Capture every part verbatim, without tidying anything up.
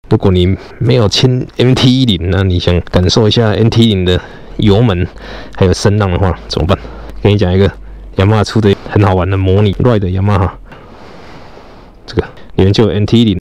如果你没有签 M T 十，那你想感受一下 M T 十的油门还有声浪的话，怎么办？跟你讲一个雅马哈出的很好玩的模拟 Ride 的雅马哈，这个里面就有 M T 十。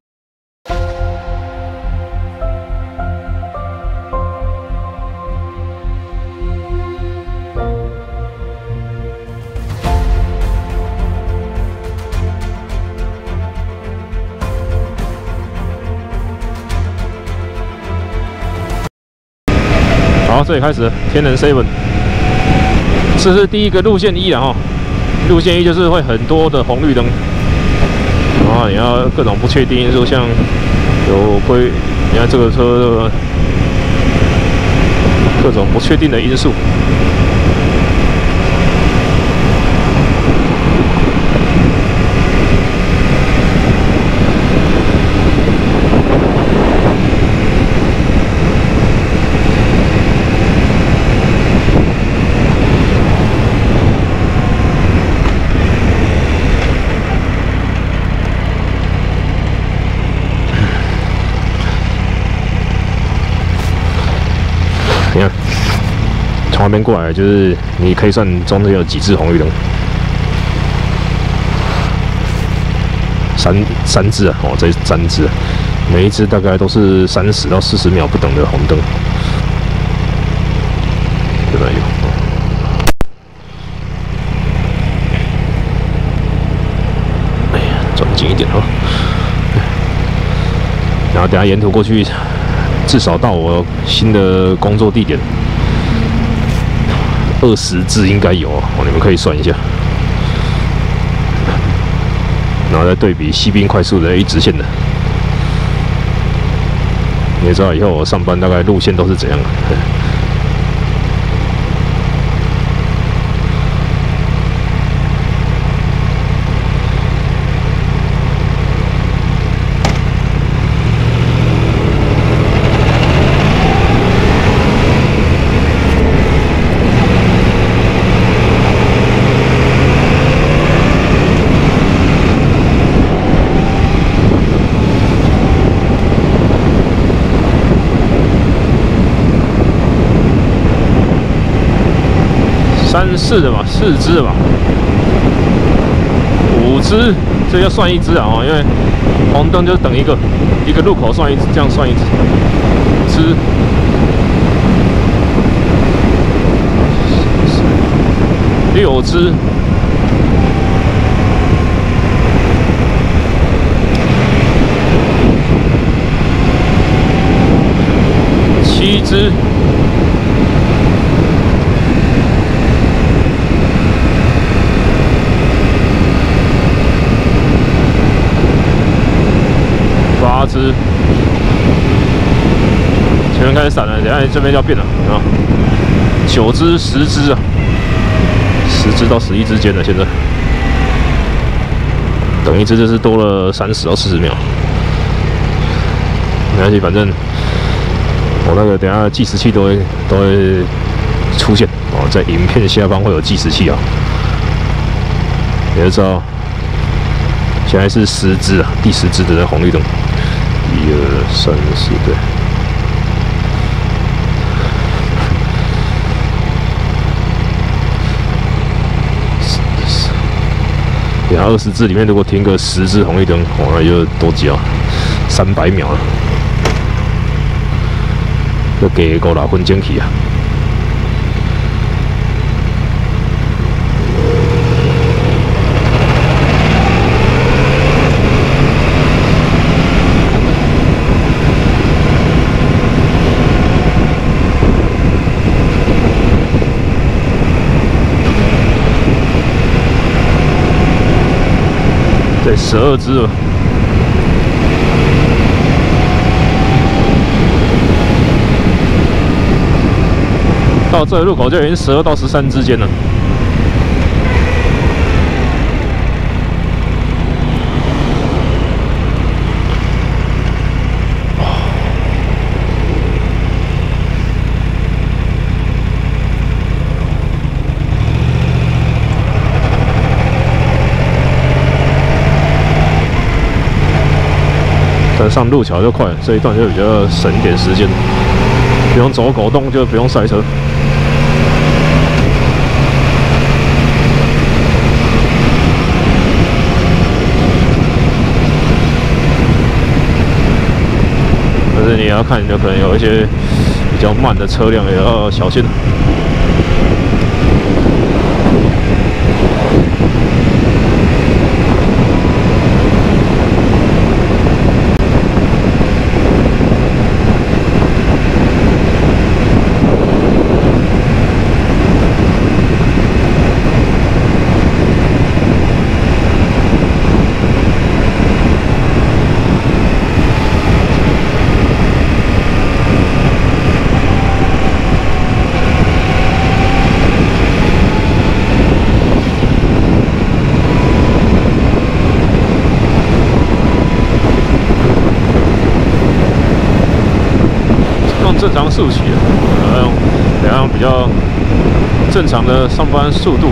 好，这里开始了天人 seven， 这是第一个路线一了哈。路线一就是会很多的红绿灯，然后你要各种不确定因素，像有规，你看这个车各种不确定的因素。你看，从那边过来，就是你可以算中间有几只红绿灯，三三只啊，哦，这三只、啊，每一只大概都是三十到四十秒不等的红灯，这边有。哎呀，转近一点哦。然后等下沿途过去。至少到我新的工作地点，二十只应该有哦，你们可以算一下，然后再对比西滨快速的一直线的，你也知道以后我上班大概路线都是怎样的。三四的吧，四只的吧，五只，这要算一只啊！哦，因为红灯就等一个，一个路口算一只，这样算一只，五只，六只，七只。八只，前面开始闪了，等一下这边要变了啊！九只、十只啊，十只到十一之间的，现在等一只就是多了三十到四十秒。没关系，反正我那个等一下计时器都会都会出现哦，在影片下方会有计时器啊，你就知道现在是十只啊，第十只的红绿灯。一二三四，对。然后二十只里面如果停个十只红绿灯，哦，那就多久啊？三百秒了，就给够六分钟去啊！对，十二只了。到这个路口就已经十二到十三之间了。但呃，上路桥就快了，这一段就比较省一点时间，不用走狗洞，就不用塞车。但是你也要看，有可能有一些比较慢的车辆，也要小心。 正常速骑，呃，用两样比较正常的上班速度。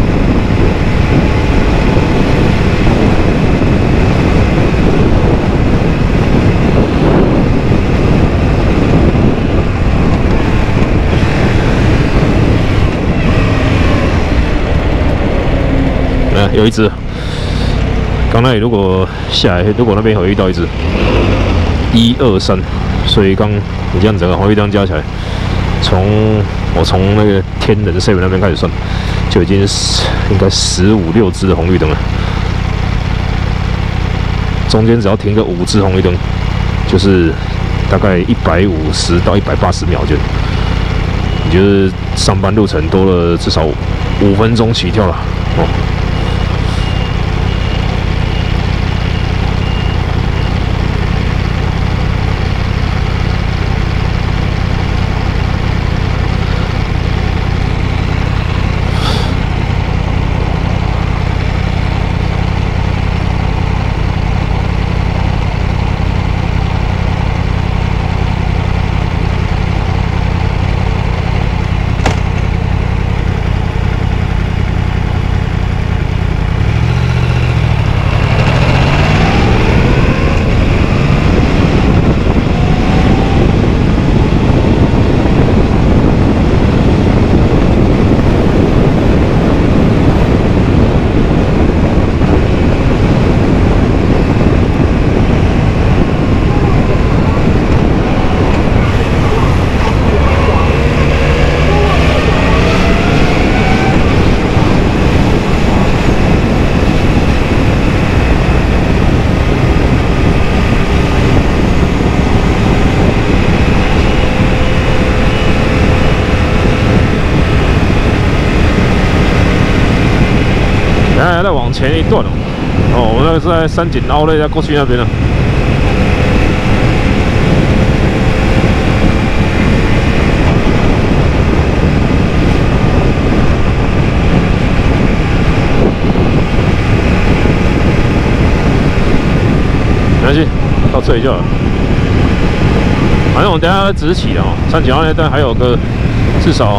啊，有一只，刚才如果下来，如果那边有遇到一只，一二三。 所以刚你这样整个红绿灯加起来，从我从那个天人 seven 那边开始算，就已经是应该十五六只的红绿灯了。中间只要停个五只红绿灯，就是大概一百五十到一百八十秒间，你就是上班路程多了至少五分钟起跳了哦。 还再往前一段哦，哦，我那个是在三井凹类，在过去那边了。没关系，到这里就好了。反正我等一下直起哦，三井凹那段还有个至少。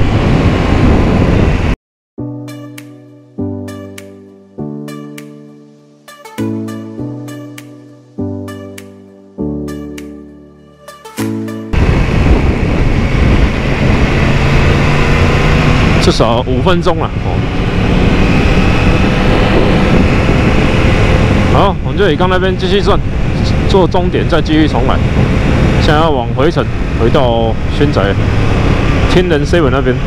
至少五分钟了哦。好，我们就以刚那边继续转，做终点再继续重来。现在要往回程，回到轩仔天人 seven 那边。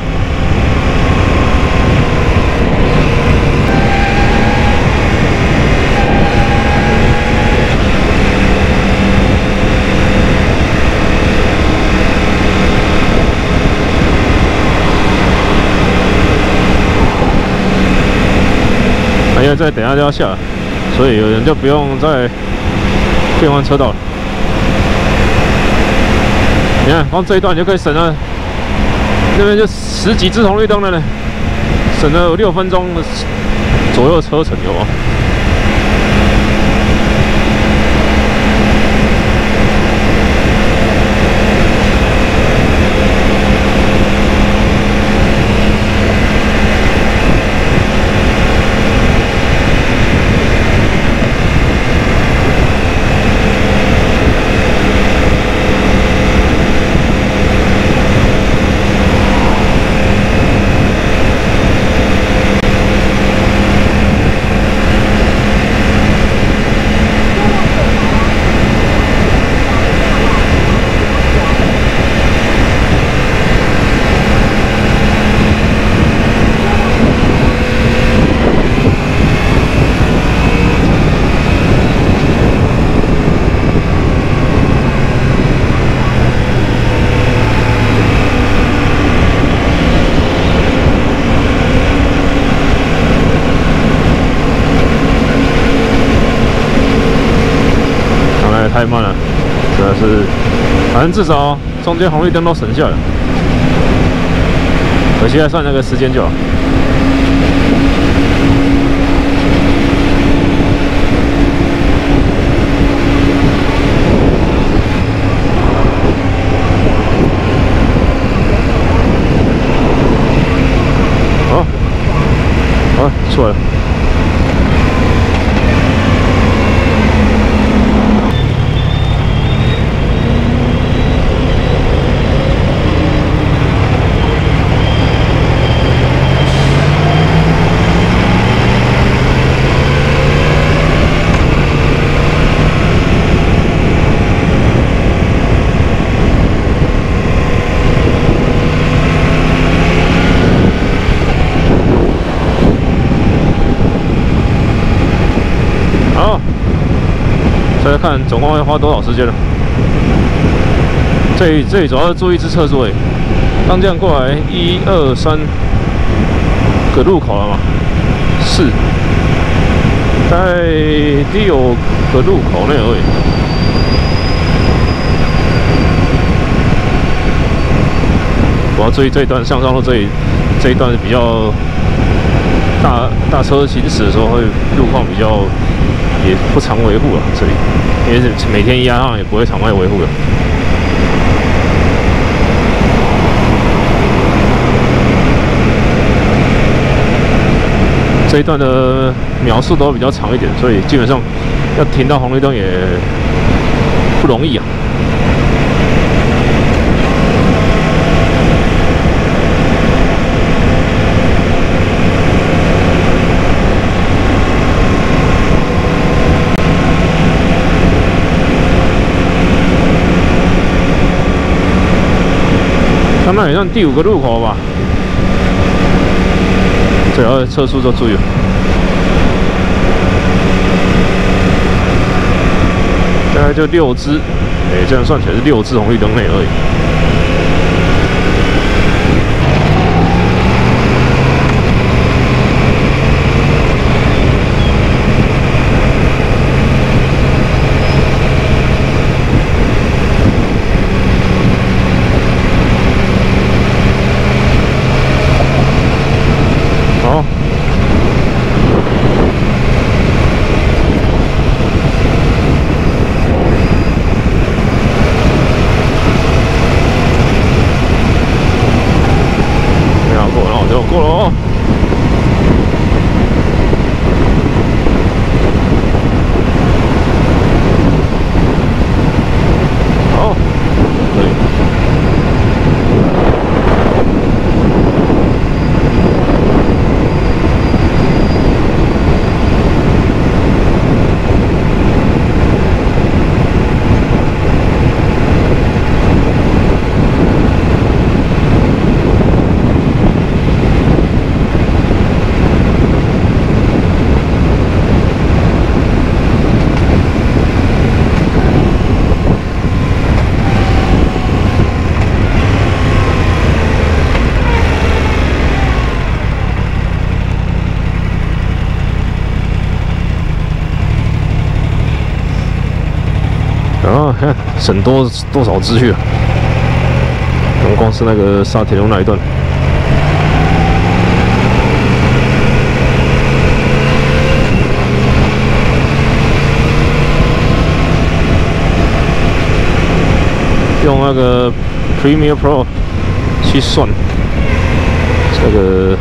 因为再等一下就要下了，所以有人就不用再变换车道了。你看，光这一段你就可以省了，那边就十几只红绿灯了呢，省了有六分钟的左右车程有啊。 反正至少中间红绿灯都省下了，可惜还算那个时间就好。好，好，出来了。 再看总共会花多少时间了？这里这里主要是注意是测速诶，刚这样过来一二三个路口了嘛，四，大概六个路口内而已。我要注意这一段向上路这里这一段是比较大大车行驶的时候会路况比较。 也不常维护了，这里因为每天压上也不会常外维护的。这一段的秒数都比较长一点，所以基本上要停到红绿灯也不容易啊。 他那也算第五个路口吧，最后测速就注意了。大概就六只，哎、欸，这样算起来是六只红绿灯内而已。好。 就过了哦。好，可以。啊，看省多多少支去啊！我们光是那个沙铁龙那一段，用那个 Premiere Pro 去算这个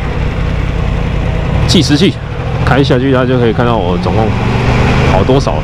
计时器，开下去它就可以看到我总共跑多少了。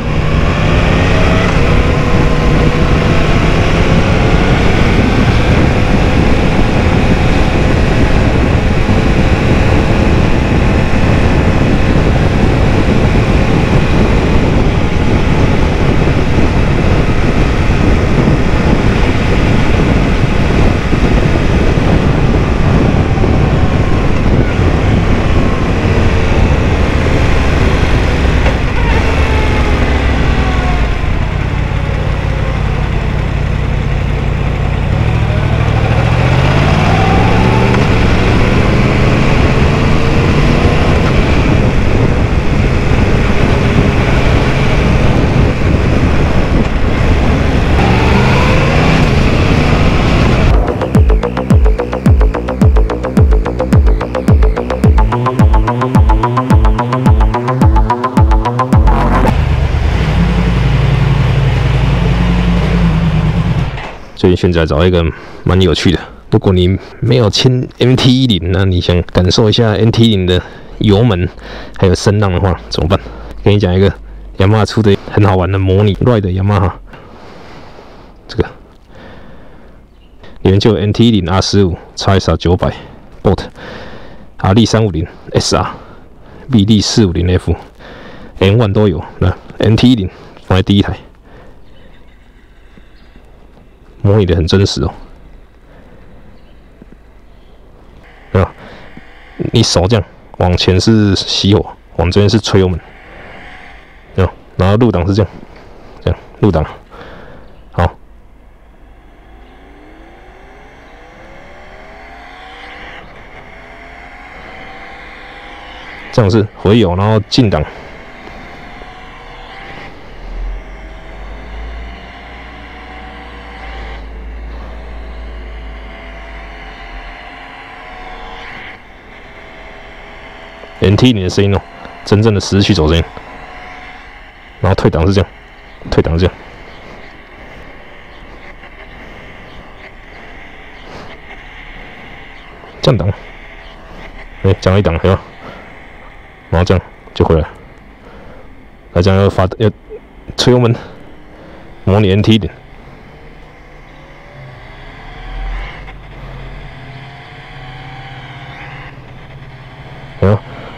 最近选择找到一个蛮有趣的。如果你没有签 M T 十，那你想感受一下 M T 十的油门还有声浪的话，怎么办？跟你讲一个雅马哈出的很好玩的模拟 ride 的雅马哈，这个里面就有 M T 十 R 十五、X S R 九百、Bolt、R D 三五零、S R、B D 四五零 F、N 一 都有。那 M T 十放在第一台，模拟的很真实哦。啊，你手这样往前是熄火，往这边是吹油门，啊，然后入档是这样，这样入档，好，这样是回油，然后进档。M T 十的声音哦，真正的十驱走声音。然后退档是这样，退档是这样，降档，哎，降一档，对吧？然后这样就回来。那这样要发要吹油门，模拟 M T 十。有。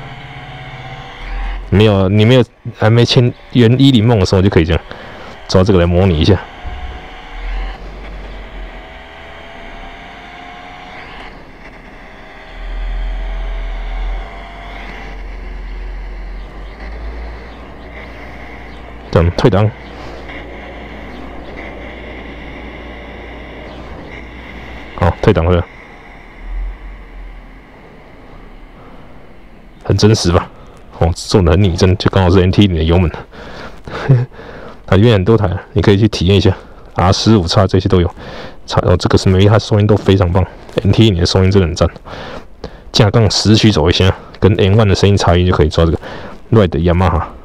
没有，你没有还没签原一零梦的时候，就可以这样抓这个来模拟一下。这样退档，好，退档回来，很真实吧？哦，做的很拟真，就刚好是 M T 十的油门。它里面很多台，你可以去体验一下。R 十五 X 这些都有，哦，这个是每一台收音都非常棒。M T 十的收音真的很赞。架杠十驱走一下，跟 N 一 的声音差异就可以抓这个 ride 雅马哈。